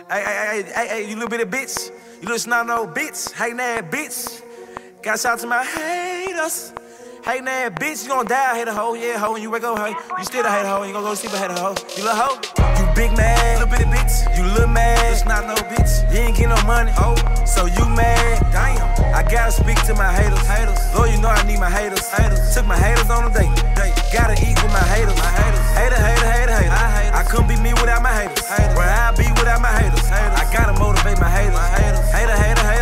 Hey, you little bitty bitch. You little snot-nose bitch. Hating ass bitch. Gotta shout out to my haters. Hating ass bitch. You gon' die, hater hoe. Yeah, hoe. When you wake up, hoe. You still a hater hoe. You gon' go sleep a hater hoe. You little hoe. You big mad. Little bitty bitch. You little mad. You snot-nose bitch. You ain't get no money. Oh, so you mad. Damn. I gotta speak to my haters. Lord, you know I need my haters. Took my haters on a date. Gotta eat with my haters. Hater. I couldn't be me without my haters. But I'll be without my haters. I gotta motivate my haters. Hater.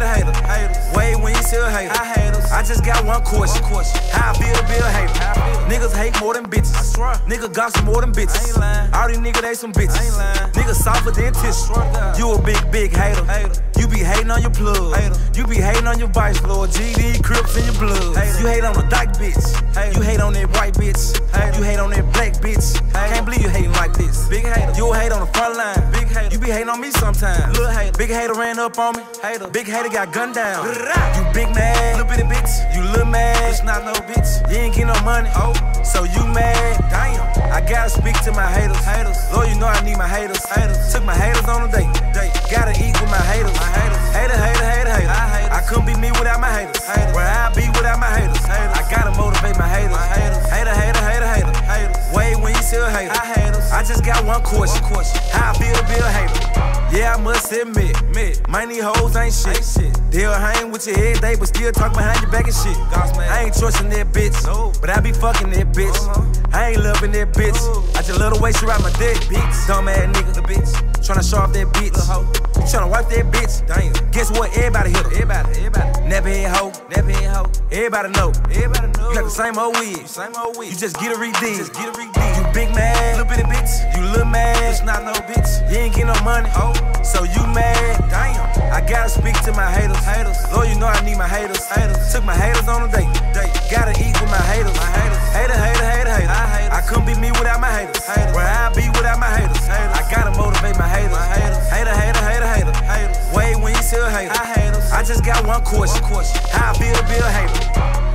Wait when you still hater. I just got one question. How I feel to be a hater. Niggas hate more than bitches. Niggas gossip more than bitches. All these niggas, they some bitches. Niggas softer than tissue. You a big hater. You be hating on your plug. You be hating on your vice lord. GD, Crips in your blood. You hate on the dyke bitch. You hate on that white bitch. You hate on that black bitch. Can't believe you hating like this. Big hater. You a hate on the front line. Big hater. You be hating on me sometimes. Little hater. Big hater ran up on me. Big hater got gunned down. You big mad. Little bitty bitch. You little mad. It's not no bitch. You ain't get no money. Oh, so you mad. Damn. I gotta speak to my haters. Lord, you know I need my haters. Took my haters on a date. Gotta eat with my haters. Hater. I couldn't be me without my haters. But I'll be without my haters. I gotta motivate my haters. Hater. Wait when you still hater. I just got one question. How I feel to be a hater. Yeah, I must admit, man, these hoes ain't shit. They'll hang with your head day, but still talk behind your back and shit. I ain't trusting that bitch, but I be fucking that bitch. I ain't loving that bitch. I just love the way she ride my dick, bitch. Dumb ass nigga, the bitch. Tryna show off that bitch. Tryna wipe that bitch. Damn. Guess what? Everybody hit her. Everybody. Never head hoe. Everybody know. You got the same old wig. You just get a redid. You big mad. Little bitty bitch. You little mad. It's not no bitch. You ain't get no money. Oh, so you mad. Damn. I gotta speak to my haters. Lord, you know I need my haters. Took my haters on a date. Gotta eat with my haters. Hater. I couldn't be me without my haters. But I'll be without my haters. I gotta motivate my haters. Hater. Wait when you still hater. I just got one question. How I feel to be a hater.